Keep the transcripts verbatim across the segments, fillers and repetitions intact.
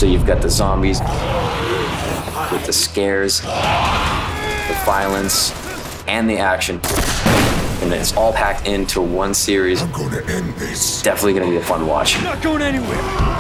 So you've got the zombies with the scares, the violence, and the action. And it's all packed into one series. I'm going to end this. Definitely going to be a fun watch. I'm not going anywhere.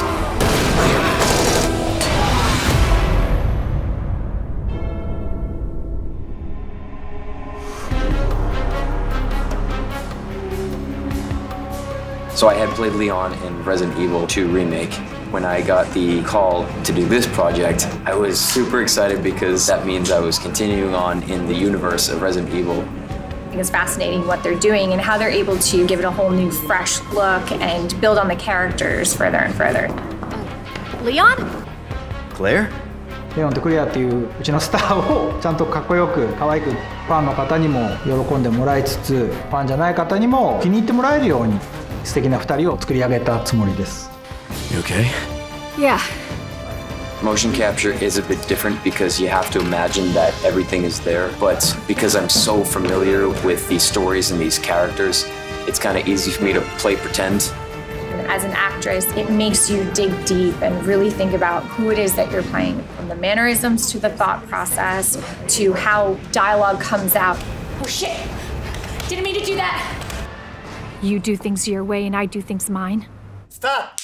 So I had played Leon in Resident Evil two Remake. When I got the call to do this project, I was super excited because that means I was continuing on in the universe of Resident Evil. I think it's fascinating what they're doing and how they're able to give it a whole new, fresh look and build on the characters further and further. Leon? Claire? レオンとクレアっていううちのスターをちゃんとかっこよく可愛くファンの方にも喜んでもらいつつ、ファンじゃない方にも気に入ってもらえるように素敵なふたりを作り上げたつもりです。 You okay? Yeah. Motion capture is a bit different because you have to imagine that everything is there, but because I'm so familiar with these stories and these characters, it's kind of easy for me to play pretend. As an actress, it makes you dig deep and really think about who it is that you're playing, from the mannerisms to the thought process to how dialogue comes out. Oh shit! Didn't mean to do that! You do things your way and I do things mine. Stop!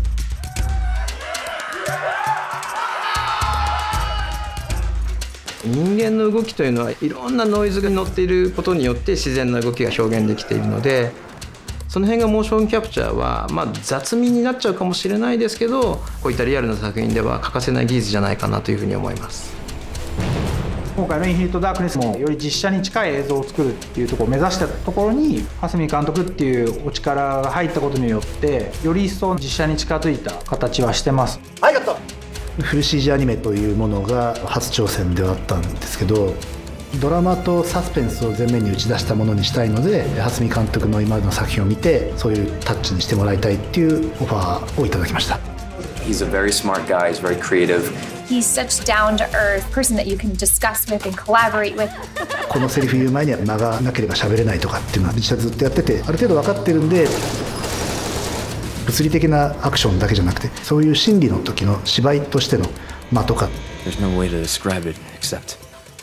「人間の動きというのはいろんなノイズが乗っていることによって自然な動きが表現できているので、その辺がモーションキャプチャーはまあ雑味になっちゃうかもしれないですけど、こういったリアルな作品では欠かせない技術じゃないかなというふうに思います。 今回の「インフィニット・ダークネス」もより実写に近い映像を作るっていうところを目指したところに蓮見監督っていうお力が入ったことによってより一層実写に近づいた形はしてます。 はい、カット。 フル シージー アニメというものが初挑戦ではあったんですけど、ドラマとサスペンスを前面に打ち出したものにしたいので、蓮見監督の今までの作品を見てそういうタッチにしてもらいたいっていうオファーをいただきました。 He's a very smart guy, he's very creative. He's such down-to-earth person that you can discuss with and collaborate with. このセリフ言う前には間がなければ喋れないとかっていうのは実際ずっとやってて、ある程度分かってるんで、物理的なアクションだけじゃなくて、そういう心理の時の芝居としての間とか、 There's no way to describe it except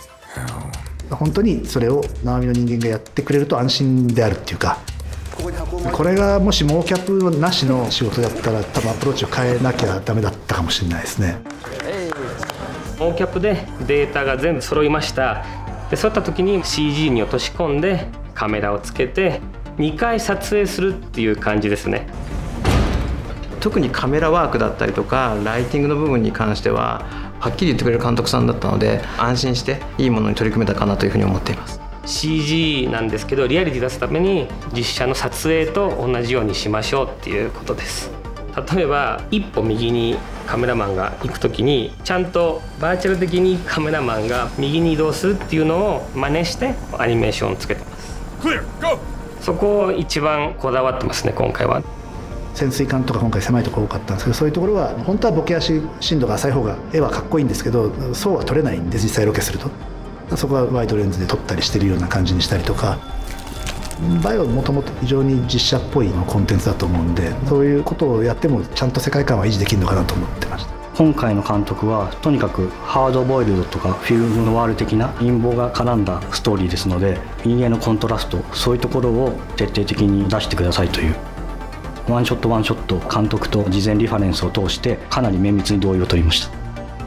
how... 本当にそれを生身の人間がやってくれると安心であるっていうか、これがもしモーキャップなしの仕事だったら多分アプローチを変えなきゃダメだったかもしれないですね。 モーキャップでデータが全部揃いました。でそういった時に シージー に落とし込んでカメラをつけてにかい撮影するっていう感じですね。 特にカメラワークだったりとかライティングの部分に関してははっきり言ってくれる監督さんだったので、安心していいものに取り組めたかなというふうに思っています。 シージー なんですけど、リアリティ出すために実写の撮影と同じようにしましょうっていうことです。例えば一歩右にカメラマンが行く時にちゃんとバーチャル的にカメラマンが右に移動するっていうのを真似してアニメーションをつけてます。 Clear, go! そこを一番こだわってますね、今回は。 潜水艦とか今回狭いところ多かったんですけど、そういうところは本当はボケ足深度が浅い方が絵はかっこいいんですけど、そうは撮れないんで実際ロケすると、そこはワイドレンズで撮ったりしてるような感じにしたりとか、バイオもともと非常に実写っぽいコンテンツだと思うんで、そういうことをやってもちゃんと世界観は維持できるのかなと思ってました。 今回の監督はとにかくハードボイルドとかフィルムノワール的な陰謀が絡んだストーリーですので、陰影のコントラスト、そういうところを徹底的に出してくださいという、ワンショットワンショット監督と事前リファレンスを通してかなり綿密に同意を取りました。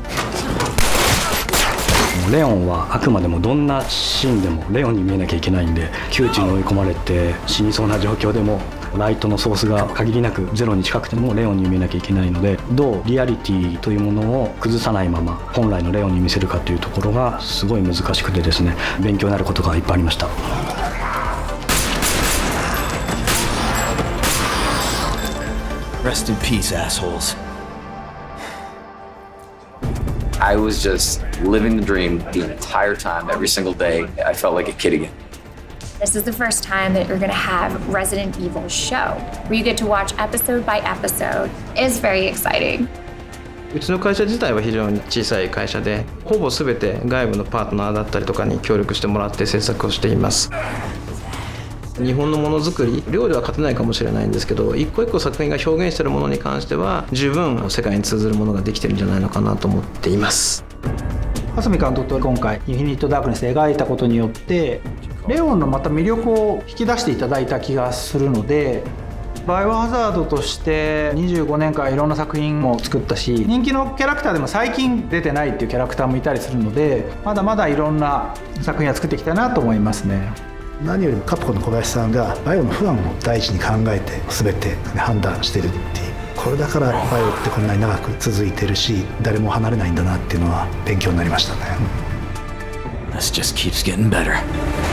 レオンはあくまでもどんなシーンでもレオンに見えなきゃいけないんで、窮地に追い込まれて死にそうな状況でもライトのソースが限りなくゼロに近くてもレオンに見えなきゃいけないので、どうリアリティというものを崩さないまま本来のレオンに見せるかというところがすごい難しくてですね、勉強になることがいっぱいありました。 Rest in peace, assholes. I was just living the dream the entire time, every single day. I felt like a kid again. This is the first time that you're going to have Resident Evil show, where you get to watch episode by episode. It's very exciting. うちの会社自体は非常に小さい会社で、ほぼ全て外部のパートナーだったりとかに協力してもらって制作をしています。 日本のものづくり、量では勝てないかもしれないんですけど、一個一個作品が表現しているものに関しては十分世界に通ずるものができてるんじゃないのかなと思っています。 蓮見監督と今回「インフィニット・ダークネス」で描いたことによってレオンのまた魅力を引き出していただいた気がするので、バイオハザードとしてにじゅうごねんかんいろんな作品も作ったし、人気のキャラクターでも最近出てないっていうキャラクターもいたりするので、まだまだいろんな作品を作っていきたいなと思いますね。 何よりもカプコンの小林さんがバイオの不安を第一に考えて全て判断してるっていう、これだからバイオってこんなに長く続いてるし誰も離れないんだなっていうのは勉強になりましたね。 This just keeps getting better.